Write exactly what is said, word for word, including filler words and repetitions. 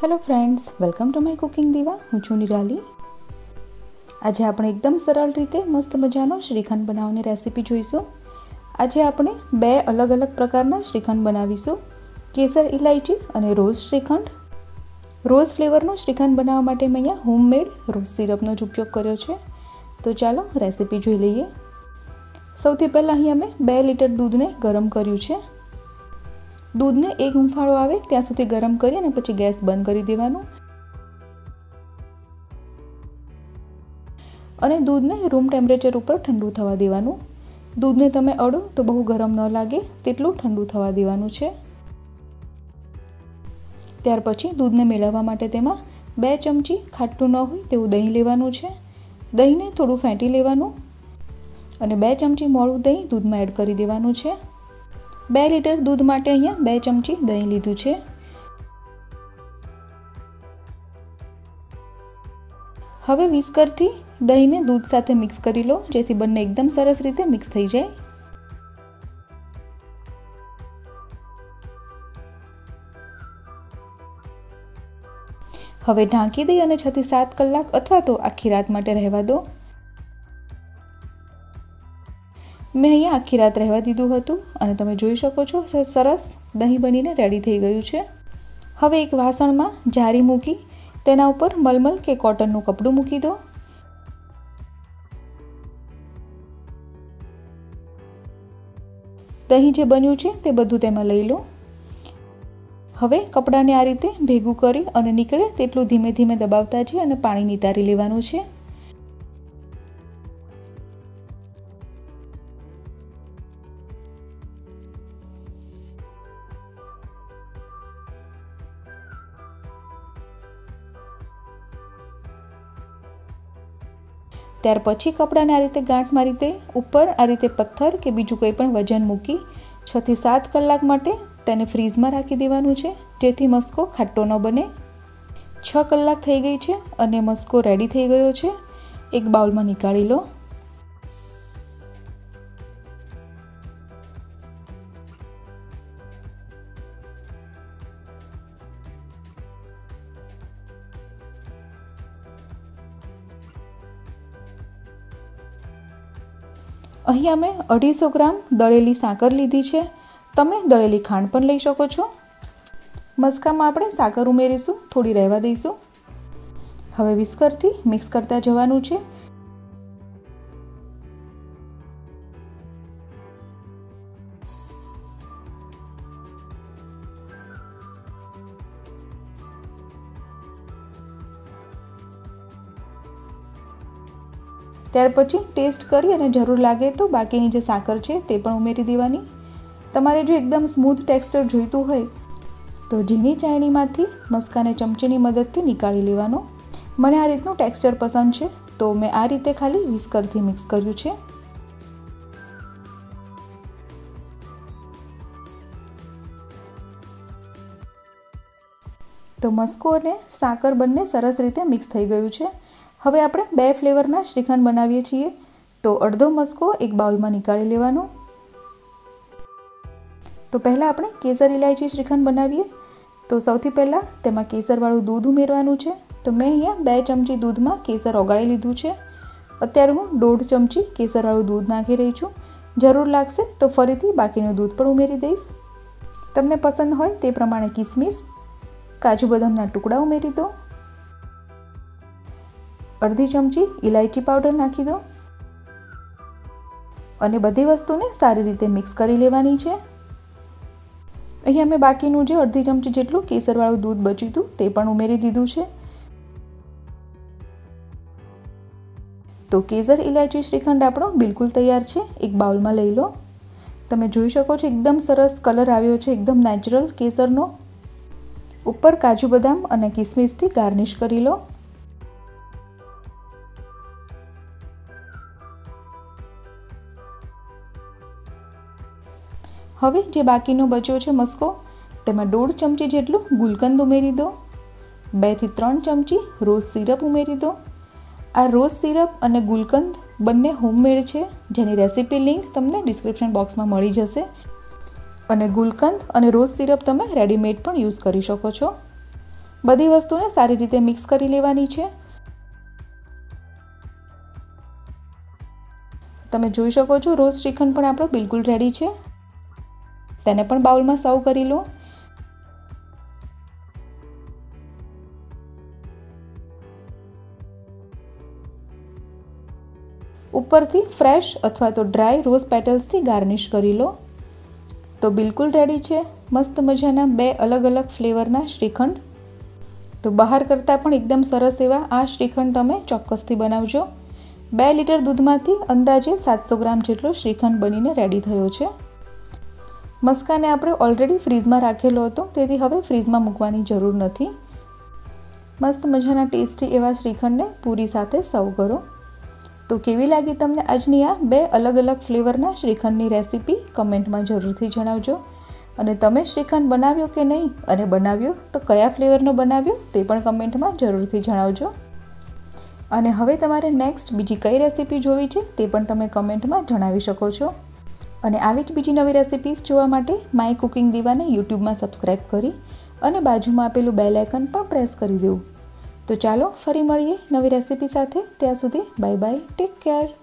Hello friends, welcome to my cooking diva. हूँ छूं निराली। आज આપણે એકદમ સરળ રીતે મસ્ત મજાનો શ્રીખંડ બનાવવાની રેસીપી જોઈશું। આજે આપણે બે અલગ અલગ પ્રકારના શ્રીખંડ બનાવીશું, કેસર ઇલાયચી અને રોઝ શ્રીખંડ। રોઝ ફ્લેવરનો શ્રીખંડ બનાવવા માટે મેં અહીંયા હોમમેડ રોઝ સિરપનો જ ઉપયોગ કર્યો છે। તો ચાલો રેસીપી જોઈ લઈએ। સૌથી પહેલાં અહીં અમે બે લીટર દૂધને ગરમ કર્યું છે। दूध ने एक हुंफाळो आवे त्यां सुधी गरम करी अने पछी गैस बंद करी देवानुं अने दूध ने रूम टेम्परेचर पर ठंडू थवा देवानुं। दूध ने तमे अडो तो बहु गरम न लागे तेटलुं ठंडू थवा देवानुं छे। त्यार पछी दूध ने मेळववा माटे तेमां बे चमची खाटुं न होय तेवुं दહીં लेवानुं छे। दહીં ने थोडुं फेंटी लेवानुं अने बे चमची मोळुं दહીં दूधमां एड करी देवानुं छे। बे लीटर दूध माटे अहींया बे चमची दહીં लीधुं छे। हवे विस्कर थी दહીં ने दूध साथे मिक्स करी लो, जेथी बंने एकदम सरस रीते मिक्स थई जाय। हवे ढांकी दई अने छ थी सात कलाक अथवा तो आखी रात माटे रहेवा दो। मैं अहींया आखी रात रहवा दीधुं हतुं अने तमे जोई शको छो सरस दહીં बनीने रेडी थई गयुं छे। हवे एक वासणमां जारी मूकी तेना उपर मलमल के कॉटननुं कपडुं मूकी दो। दહીં जे बन्युं छे ते बधुं तेमां लई लो। हवे कपडाने आ रीते भेगुं करी अने નીકળે तेटલું धीमे धीमे दबावता जई अने पाणी नितारी लेवानुं छे। त्यार पछी कपडाने आ रीते गांठ मारी दे उपर आ रीते पत्थर के बीजू कोई पण वजन मूकी छ थी सात कलाक माटे तेने फ्रीज में राखी देवानुं छे, जेथी मस्को खाटो न बने। छ कलाक थई गई छे अने मस्को रेडी थई गयो छे। एक बाउल में निकाળી लो। અહીં અમે અઢીસો ગ્રામ દળેલી સાકર લીધી છે। તમે દળેલી ખાંડ પણ લઈ શકો છો। મસ્કામાં આપણે સાકર ઉમેરીશું, થોડી રહેવા દઈશું। હવે વિસ્કરથી મિક્સ કરતા જવાનું છે। त्यार पछी टेस्ट करी अने जरूर लागे तो बाकीनी जे साकर छे ते पण उमेरी देवानी। तमारे जो एकदम स्मूथ टेक्सचर जोईतुं होय तो झीणी चाळणीमांथी मस्काने चमचीनी मददथी निकाળી लेवानो। मने आ रीतनुं टेक्सचर पसंद छे तो मैं आ रीते खाली विस्करथी मिक्स कर्युं छे। तो मस्को अने साकर बंने सरस रीते मिक्स थई गयुं छे। हवे आपणे बे फ्लेवरना श्रीखंड बनावीए छीए। तो अर्धो मस्को एक बाउल में निकाળી लेवानो। तो पहला आपणे केसर इलायची श्रीखंड बनावीए। तो सौथी पहला तेमां केसरवाळुं दूध उमेरवानुं छे। तो मैं अहींया बे चमची दूधमां केसर ओगाळी लीधुं छे। अत्यारे हूँ दौड़ चमची केसरवाळुं दूध नाखी रही छूं। जरूर लागशे तो फरीथी बाकीनुं दूध पण उमेरी दईश। तमने पसंद होय ते प्रमाणे किसमिस, काजू बदामना टुकड़ा उमेरी दो। अर्धी चमची इलायची पाउडर नाखी दो अने बधी वस्तुने सारी रीते मिक्स करी लेवानी छे। अहीं अमे बाकीनुं जे अर्धी चमची जेटलुं केसरवाळुं दूध बच्युं हतुं ते पण उमेरी दीधुं छे। तो केसर इलायची श्रीखंड आपणो बिलकुल तैयार छे। एक बाउल में लई लो। तमे जोई शको छो एकदम सरस कलर आव्यो छे, एकदम नेचरल केसरनो। उपर काजू बदाम अने किसमिसथी गार्निश करी लो। हवे जे बाकीनो बच्यो छे मस्को तेमां दौड़ चमची जेटलुं गुलकंद उमेरी दो। बे थी त्रण चमची रोज सिरप उमेरी दो। आ रोज सिरप अने गुलकंद बंने होममेड छे, जेनी रेसिपी लिंक तमने डिस्क्रिप्शन बॉक्स में मळी जशे। અને ગુલકંદ અને રોઝ સિરપ તમે રેડીમેડ પણ યુઝ કરી શકો છો। બધી વસ્તુને સારી રીતે મિક્સ કરી લેવાની છે। તમે જોઈ શકો છો રોઝ શ્રીખંડ પણ આપણો બિલકુલ રેડી છે। તેને પણ બાઉલમાં સર્વ કરી લો। ઉપરથી ફ્રેશ અથવા તો ડ્રાય રોઝ પેટલ્સથી ગાર્નિશ કરી લો। તો બિલકુલ રેડી છે મસ્ત મજાના બે અલગ અલગ ફ્લેવરના શ્રીખંડ। તો બહાર કરતાં પણ એકદમ સરસ એવા આ શ્રીખંડ તમે ચોક્કસથી બનાવજો। બે લીટર દૂધમાંથી અંદાજે સાતસો ગ્રામ જેટલો શ્રીખંડ બનીને રેડી થયો છે। મસ્કાને આપણે ઓલરેડી ફ્રીઝમાં રાખેલો હતો, તેથી હવે ફ્રીઝમાં મૂકવાની જરૂર નથી। મસ્ત મજાના ટેસ્ટી એવા શ્રીખંડને પૂરી સાથે સર્વ કરો। તો કેવી લાગી તમને આજની આ બે અલગ અલગ ફ્લેવરના શ્રીખંડની રેસીપી કમેન્ટમાં જરૂરથી જણાવજો। અને તમે શ્રીખંડ બનાવ્યો કે નહીં, અને બનાવ્યો તો કયા ફ્લેવરનો બનાવ્યો તે પણ કમેન્ટમાં જરૂરથી જણાવજો। અને હવે તમારે નેક્સ્ટ બીજી કઈ રેસીપી જોવી છે તે પણ તમે કમેન્ટમાં જણાવી શકો છો। અને આવી જ બીજી નવી રેસીપીઝ જોવા માટે માય કુકિંગ દીવાને યુટ્યુબમાં સબસ્ક્રાઈબ કરી અને બાજુમાં આપેલું બેલ આઇકન પણ પ્રેસ કરી દેવું। તો ચાલો ફરી મળીએ નવી રેસીપી સાથે। ત્યાં સુધી બાય બાય, ટેક કેર।